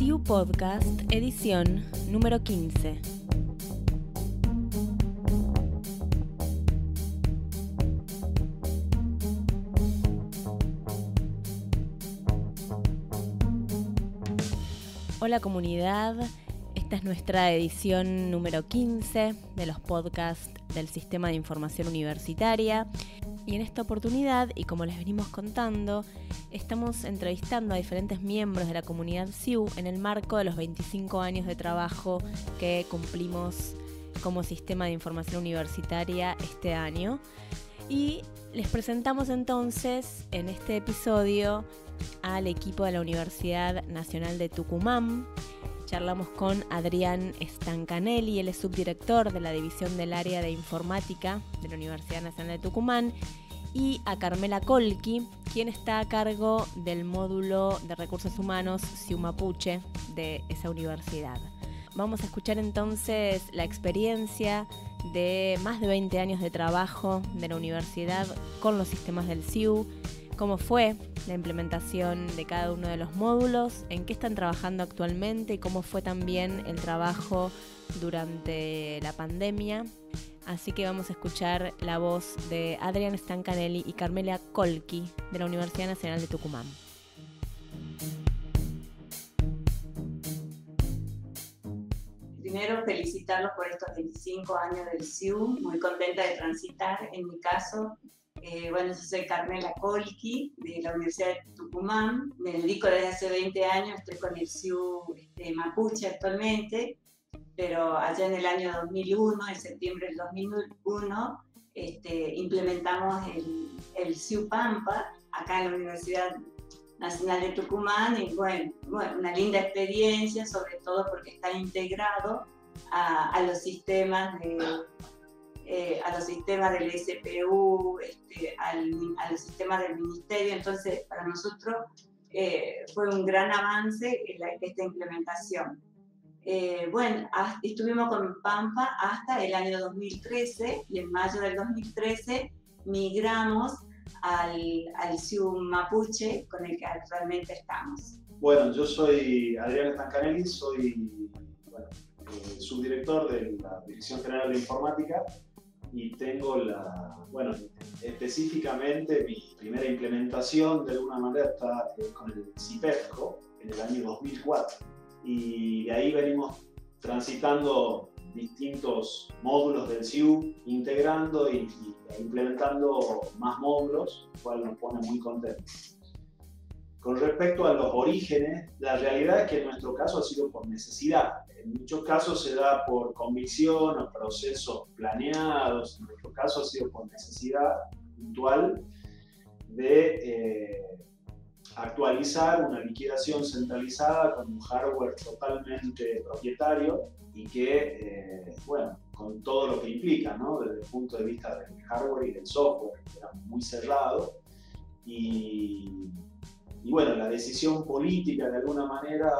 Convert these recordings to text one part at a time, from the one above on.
CIU Podcast, edición número 15. Hola comunidad, esta es nuestra edición número 15 de los podcasts del Sistema de Información Universitaria. Y en esta oportunidad, y como les venimos contando, estamos entrevistando a diferentes miembros de la comunidad CIU en el marco de los 25 años de trabajo que cumplimos como Sistema de Información Universitaria este año. Y les presentamos entonces en este episodio al equipo de la Universidad Nacional de Tucumán. Charlamos con Adrián Stancanelli, él es subdirector de la División del Área de Informática de la Universidad Nacional de Tucumán, y a Carmela Colqui, quien está a cargo del módulo de Recursos Humanos CIU Mapuche de esa universidad. Vamos a escuchar entonces la experiencia de más de 20 años de trabajo de la universidad con los sistemas del CIU, cómo fue la implementación de cada uno de los módulos, en qué están trabajando actualmente y cómo fue también el trabajo durante la pandemia. Así que vamos a escuchar la voz de Adrián Stancanelli y Carmela Colqui de la Universidad Nacional de Tucumán. Primero, felicitarlos por estos 25 años del CIU, muy contenta de transitar. En mi caso, yo soy Carmela Colqui de la Universidad de Tucumán, me dedico desde hace 20 años, estoy con el CIU Mapuche actualmente, pero allá en el año 2001, en septiembre del 2001, implementamos el CIU Pampa acá en la Universidad Nacional de Tucumán, y bueno, una linda experiencia, sobre todo porque está integrado a los sistemas del SPU, a los sistemas del Ministerio. Entonces, para nosotros fue un gran avance esta implementación. Estuvimos con Pampa hasta el año 2013, y en mayo del 2013 migramos al CIU Mapuche, con el que actualmente estamos. Bueno, yo soy Adrián Stancanelli, soy subdirector de la Dirección General de Informática, y tengo específicamente mi primera implementación de alguna manera está con el CIPEFCO en el año 2004, y de ahí venimos transitando distintos módulos del CIU, integrando e implementando más módulos, lo cual nos pone muy contentos. Con respecto a los orígenes, la realidad es que en nuestro caso ha sido por necesidad. En muchos casos se da por convicción o procesos planeados. En nuestro caso ha sido por necesidad puntual de actualizar una liquidación centralizada con un hardware totalmente propietario y que, con todo lo que implica, ¿no? Desde el punto de vista del hardware y del software, que era muy cerrado. Y la decisión política de alguna manera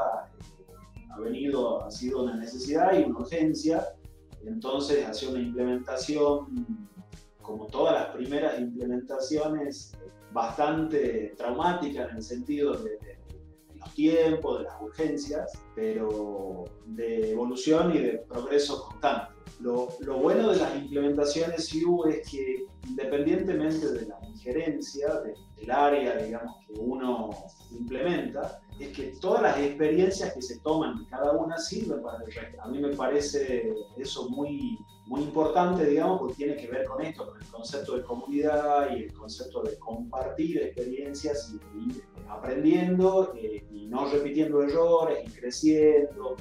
ha sido una necesidad y una urgencia. Entonces, hacer una implementación, como todas las primeras implementaciones, bastante traumática en el sentido de los tiempos, de las urgencias, pero de evolución y de progreso constante. Lo bueno de las implementaciones CIU es que, independientemente de la injerencia del área, digamos, que uno implementa, es que todas las experiencias que se toman de cada una sirven para el resto. A mí me parece eso muy, muy importante, digamos, porque tiene que ver con esto, con el concepto de comunidad y el concepto de compartir experiencias y ir aprendiendo y no repitiendo errores y creciendo.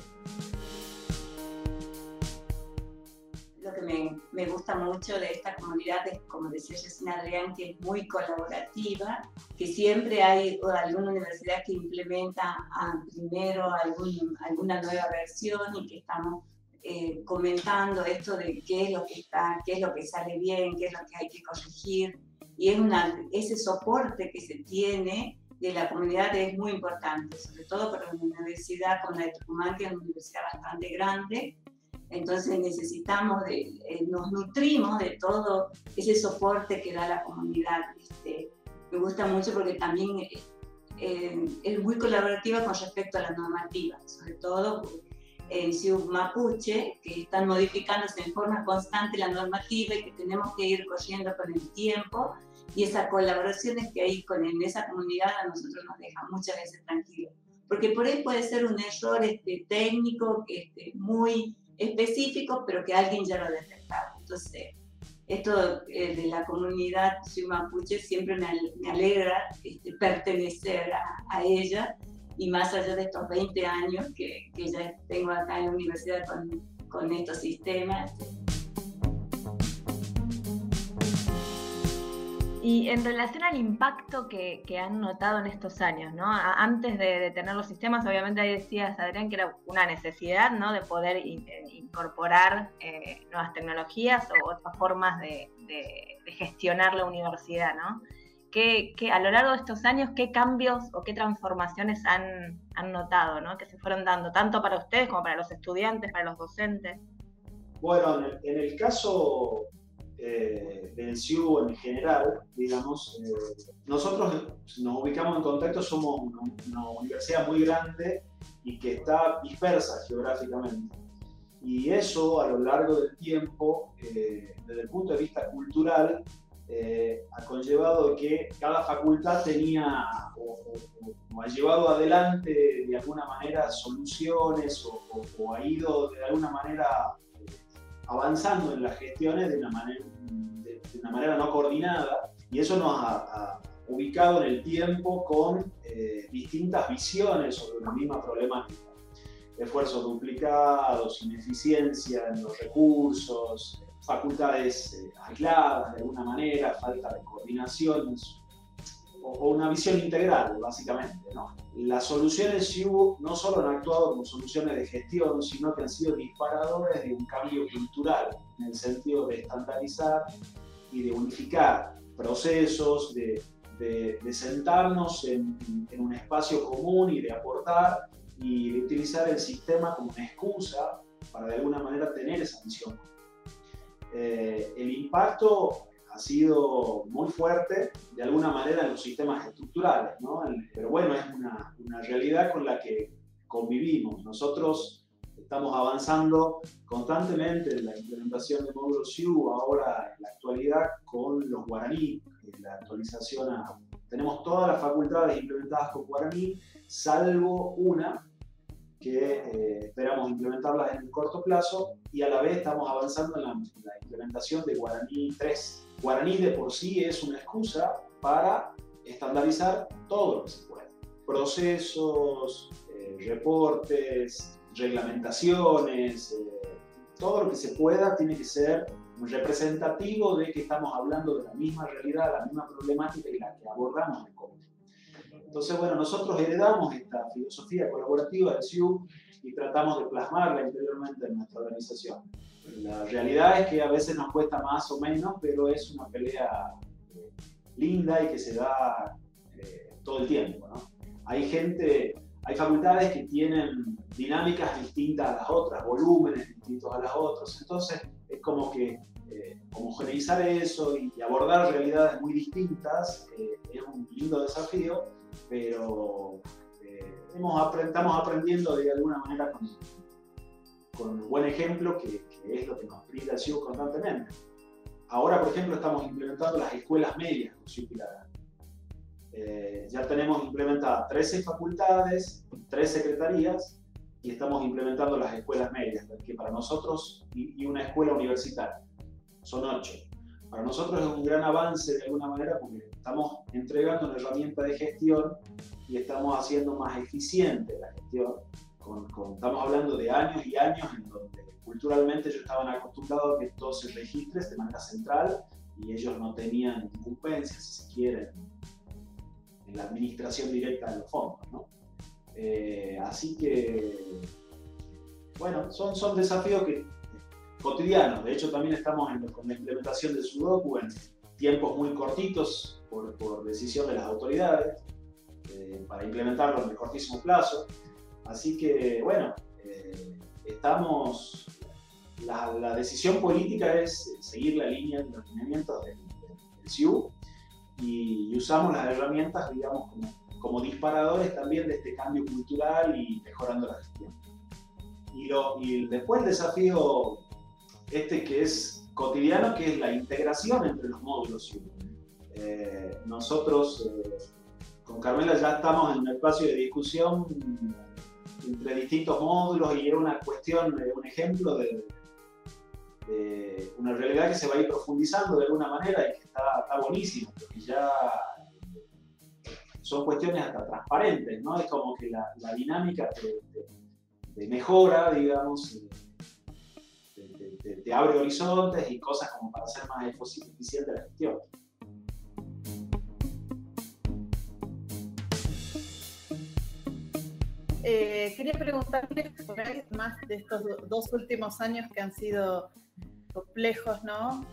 Lo que me gusta mucho de esta comunidad es, como decía Yesenia Adrián, que es muy colaborativa, que siempre hay alguna universidad que implementa primero alguna nueva versión, y que estamos comentando esto de qué es lo que sale bien, qué es lo que hay que corregir, y ese soporte que se tiene de la comunidad es muy importante, sobre todo para una universidad como la de Tucumán, que es una universidad bastante grande. Entonces nos nutrimos de todo ese soporte que da la comunidad. Me gusta mucho porque también es muy colaborativa con respecto a la normativa, sobre todo en Ciudad Mapuche, que están modificándose en forma constante la normativa y que tenemos que ir corriendo con el tiempo, y esas colaboraciones que hay en esa comunidad a nosotros nos dejan muchas veces tranquilos, porque por ahí puede ser un error técnico muy específico, pero que alguien ya lo ha detectado. Entonces, esto de la comunidad Ciudad Mapuche siempre me alegra pertenecer a ella, y más allá de estos 20 años que ya tengo acá en la universidad con estos sistemas. Y en relación al impacto que han notado en estos años, ¿no? Antes de tener los sistemas, obviamente ahí decías, Adrián, que era una necesidad, ¿no?, de poder incorporar nuevas tecnologías o otras formas de gestionar la universidad, ¿no? Que a lo largo de estos años, ¿qué cambios o qué transformaciones han notado, ¿no?, que se fueron dando, tanto para ustedes como para los estudiantes, para los docentes? Bueno, en el caso del CIU en general, digamos, nosotros nos ubicamos en contexto, somos una universidad muy grande y que está dispersa geográficamente. Y eso, a lo largo del tiempo, desde el punto de vista cultural, ha conllevado que cada facultad tenía o ha llevado adelante de alguna manera soluciones o ha ido de alguna manera avanzando en las gestiones de una manera no coordinada, y eso nos ha ubicado en el tiempo con distintas visiones sobre una misma problemática. Esfuerzos duplicados, ineficiencia en los recursos, facultades aisladas de alguna manera, falta de coordinación o una visión integral, básicamente, ¿no? Las soluciones CIU no solo han actuado como soluciones de gestión, sino que han sido disparadores de un cambio cultural, en el sentido de estandarizar y de unificar procesos, de sentarnos en un espacio común y de aportar y de utilizar el sistema como una excusa para de alguna manera tener esa visión. El impacto ha sido muy fuerte de alguna manera en los sistemas estructurales, ¿no? Pero bueno, es una realidad con la que convivimos. Nosotros estamos avanzando constantemente en la implementación de módulos CIU, ahora en la actualidad con los guaraní, la actualización tenemos todas las facultades implementadas con guaraní, salvo una que esperamos implementarlas en el corto plazo, y a la vez estamos avanzando en la implementación de Guaraní 3. Guaraní de por sí es una excusa para estandarizar todo lo que se puede. Procesos, reportes, reglamentaciones, todo lo que se pueda tiene que ser representativo de que estamos hablando de la misma realidad, la misma problemática y la que abordamos en común. Entonces, bueno, nosotros heredamos esta filosofía colaborativa del CIU y tratamos de plasmarla interiormente en nuestra organización. La realidad es que a veces nos cuesta más o menos, pero es una pelea linda y que se da todo el tiempo, ¿no? Hay facultades que tienen dinámicas distintas a las otras, volúmenes distintos a las otras, entonces es como que homogeneizar eso y abordar realidades muy distintas es un lindo desafío, pero estamos aprendiendo de alguna manera con un buen ejemplo que es lo que nos brinda el CIU constantemente. Ahora, por ejemplo, estamos implementando las escuelas medias con CIU Pilar. Ya tenemos implementadas 13 facultades, 3 secretarías, y estamos implementando las escuelas medias, que para nosotros, y una escuela universitaria, son 8. Para nosotros es un gran avance de alguna manera porque estamos entregando una herramienta de gestión y estamos haciendo más eficiente la gestión. Estamos hablando de años y años en donde culturalmente ellos estaban acostumbrados a que todo se registre de manera central y ellos no tenían incumbencia, si se quiere, en la administración directa de los fondos, ¿no? Así que, bueno, son desafíos cotidianos. De hecho, también estamos con la implementación del Sudoku en tiempos muy cortitos por decisión de las autoridades para implementarlo en el cortísimo plazo. Así que, bueno, la decisión política es seguir la línea de los lineamientos del CIU y usamos las herramientas, digamos, como disparadores también de este cambio cultural y mejorando la gestión. Y después el desafío que es cotidiano, que es la integración entre los módulos. Nosotros con Carmela ya estamos en un espacio de discusión entre distintos módulos y era una cuestión, un ejemplo de una realidad que se va a ir profundizando de alguna manera y que está buenísimo, porque ya son cuestiones hasta transparentes, ¿no? Es como que la dinámica de mejora, digamos, te abre horizontes y cosas como para hacer más eficiente la gestión. Quería preguntarle por ahí más de estos 2 últimos años que han sido complejos, ¿no?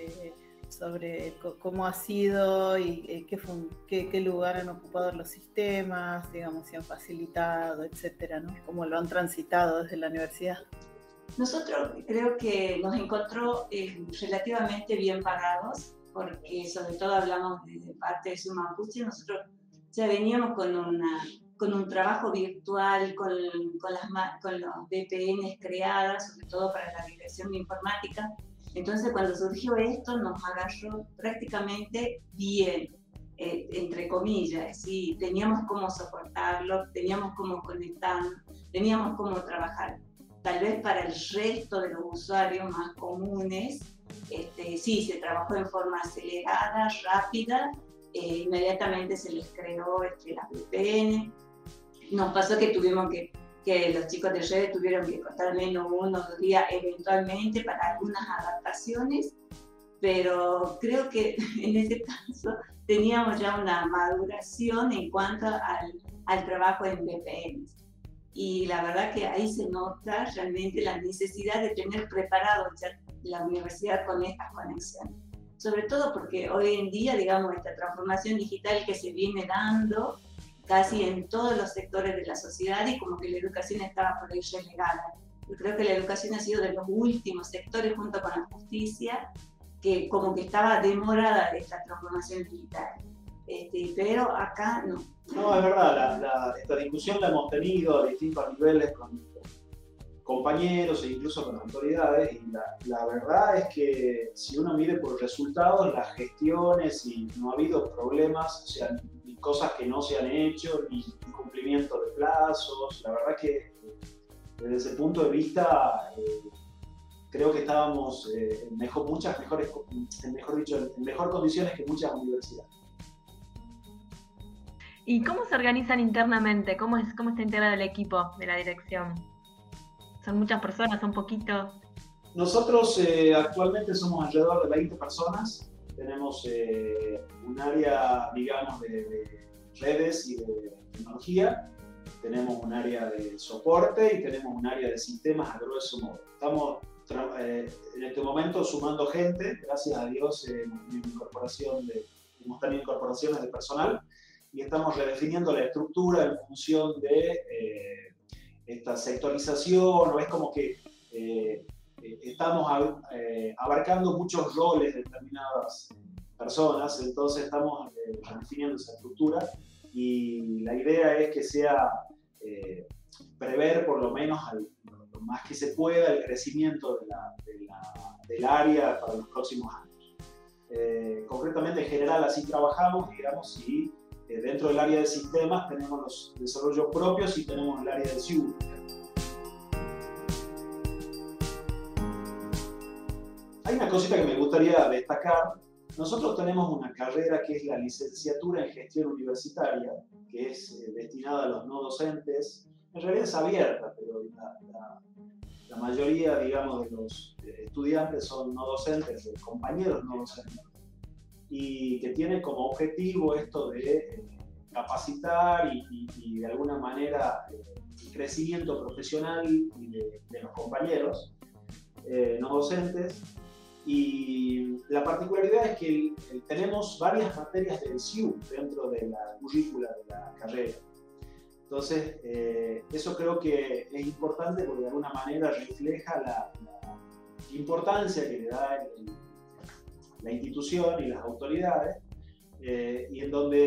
Sobre cómo ha sido y qué lugar han ocupado los sistemas, digamos, si han facilitado, etcétera, ¿no? Cómo lo han transitado desde la universidad. Nosotros creo que nos encontró relativamente bien parados, porque sobre todo hablamos de parte de Suma Mapuche. Nosotros ya veníamos con un trabajo virtual, con los VPNs creadas, sobre todo para la dirección de informática. Entonces, cuando surgió esto, nos agarró prácticamente bien, entre comillas, ¿sí? Teníamos cómo soportarlo, teníamos cómo conectarnos, teníamos cómo trabajar. Tal vez para el resto de los usuarios más comunes, sí, se trabajó en forma acelerada, rápida, inmediatamente se les creó las VPN. Nos pasó que tuvimos que los chicos de redes tuvieron que cortar menos 1 o 2 días eventualmente para algunas adaptaciones, pero creo que en ese caso teníamos ya una maduración en cuanto al trabajo en VPNs. Y la verdad que ahí se nota realmente la necesidad de tener preparado ya la universidad con estas conexiones. Sobre todo porque hoy en día, digamos, esta transformación digital que se viene dando casi en todos los sectores de la sociedad y como que la educación estaba por ahí relegada. Yo creo que la educación ha sido de los últimos sectores junto con la justicia que como que estaba demorada de esta transformación digital. Pero acá no. No, es verdad, esta discusión la hemos tenido a distintos niveles con compañeros e incluso con autoridades y la verdad es que si uno mide por resultados, las gestiones y no ha habido problemas, o sea, ni cosas que no se han hecho, ni cumplimiento de plazos, la verdad que desde ese punto de vista creo que estábamos en mejor condiciones que muchas universidades. ¿Y cómo se organizan internamente? ¿Cómo está integrado el equipo de la dirección? ¿Son muchas personas? ¿Son poquitos? Nosotros actualmente somos alrededor de 20 personas. Tenemos un área, digamos, de redes y de tecnología. Tenemos un área de soporte y tenemos un área de sistemas a grueso modo. Estamos en este momento sumando gente. Gracias a Dios hemos tenido incorporaciones de personal y estamos redefiniendo la estructura en función de esta sectorización, o es como que estamos abarcando muchos roles de determinadas personas, entonces estamos redefiniendo esa estructura y la idea es que sea prever por lo menos lo más que se pueda el crecimiento del área para los próximos años. Concretamente, en general, así trabajamos, digamos, y dentro del área de sistemas tenemos los desarrollos propios y tenemos el área de SIU. Hay una cosita que me gustaría destacar. Nosotros tenemos una carrera que es la licenciatura en gestión universitaria, que es destinada a los no docentes. En realidad es abierta, pero la mayoría, digamos, de los estudiantes son no docentes, compañeros no docentes, y que tiene como objetivo esto de capacitar y de alguna manera el crecimiento profesional de los compañeros no docentes. Y la particularidad es que tenemos varias materias del SIU dentro de la currícula de la carrera. Entonces, eso creo que es importante porque de alguna manera refleja la importancia que le da la institución y las autoridades, y en donde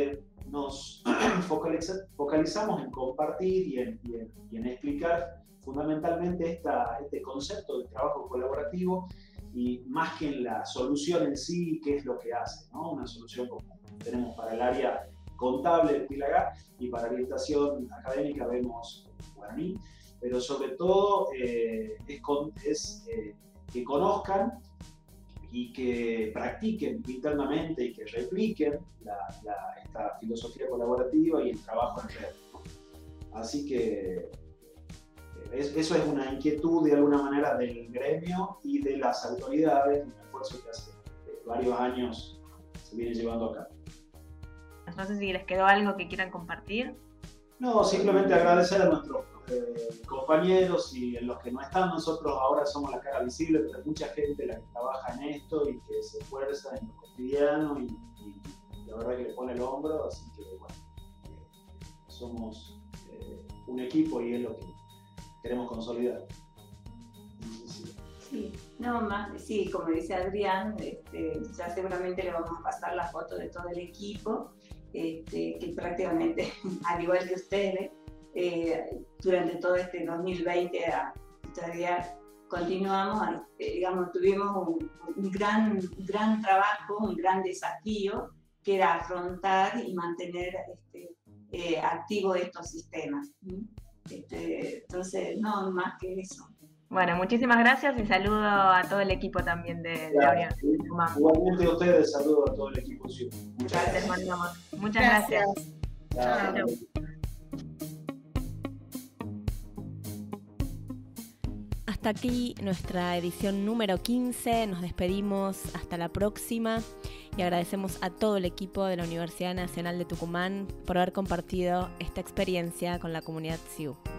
nos focalizamos en compartir y en explicar fundamentalmente este concepto de trabajo colaborativo, y más que en la solución en sí, qué es lo que hace, ¿no? Una solución como tenemos para el área contable de Pilagá, y para orientación académica vemos guaraní, pero sobre todo es que conozcan y que practiquen internamente y que repliquen esta filosofía colaborativa y el trabajo en red, ¿no? Así que eso es una inquietud de alguna manera del gremio y de las autoridades, un esfuerzo que hace varios años se viene llevando a cabo. No sé si les quedó algo que quieran compartir. No, simplemente agradecer a nuestros compañeros, y en los que no están, nosotros ahora somos la cara visible, pero hay mucha gente la que trabaja en esto y que se esfuerza en lo cotidiano y la verdad que le pone el hombro, así que bueno, somos un equipo y es lo que queremos consolidar. Sí, no más, sí, como dice Adrián, ya seguramente le vamos a pasar la foto de todo el equipo, que prácticamente, al igual que ustedes, durante todo este 2020 todavía continuamos, digamos, tuvimos un gran trabajo, un gran desafío, que era afrontar y mantener activos estos sistemas. Entonces, no más que eso. Bueno, muchísimas gracias y saludo a todo el equipo también de la Universidad de Tucumán. Igualmente a ustedes, saludo a todo el equipo. Muchas gracias. Muchas gracias. Chao. Hasta aquí nuestra edición número 15. Nos despedimos hasta la próxima y agradecemos a todo el equipo de la Universidad Nacional de Tucumán por haber compartido esta experiencia con la comunidad CIU.